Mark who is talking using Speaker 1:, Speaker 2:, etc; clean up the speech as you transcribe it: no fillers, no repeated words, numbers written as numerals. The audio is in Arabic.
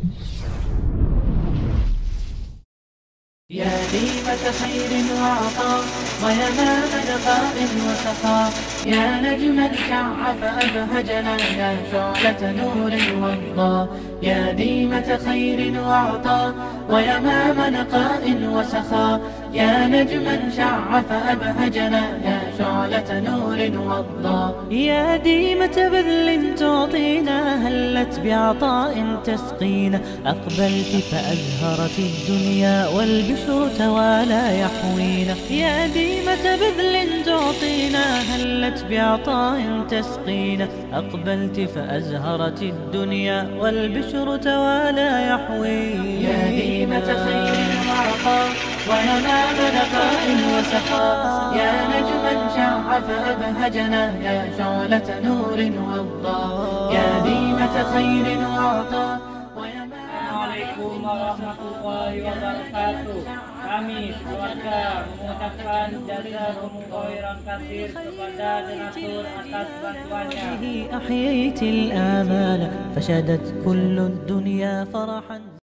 Speaker 1: يا ديمة خير وعطاء ويمام نقاء وسخاء، يا نجما شع فأبهجنا، يا شعلة نور وضاء. يا ديمة خير وعطاء ويمام نقاء وسخاء، يا نجما شع فأبهجنا، يا شعلة نور وضاء. يا ديمة بذل تعطينا، هلت بعطاء تسقينا، أقبلت فأزهرت الدنيا والبشر توالى يحوينا. يا ديمة بذل تعطينا، هلت بعطاء تسقينا، أقبلت فأزهرت الدنيا والبشر توالى يحوينا. يا ديمة خير وعطاء ويمام نقاء وسخاء، يا نجما شع فأبهجنا، يا شعلة نور وضاء. يا ديمة خير وعطاء ويمام.
Speaker 2: Assalamualaikum warahmatullahi wabarakatuh. Kami keluarga mengucapkan jazakumullahu khairan katsir kepada donatur atas bantuannya.
Speaker 1: أحييت الآمال فشدت كل الدنيا فرحا.